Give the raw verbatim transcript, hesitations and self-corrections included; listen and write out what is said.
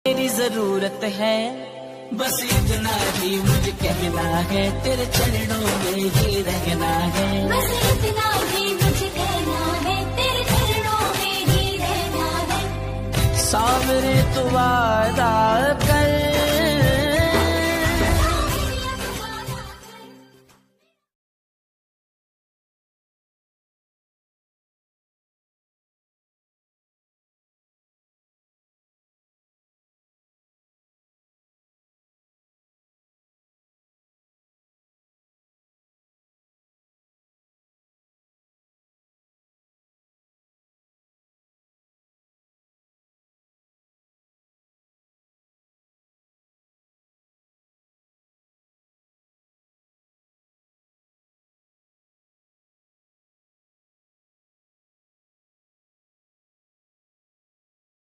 तेरी जरूरत है, बस इतना ही मुझे कहना है, तेरे चरणों में ही रहना है। बस इतना ही मुझे कहना है, तेरे चरणों में ही रहना है। सावरे तू वादा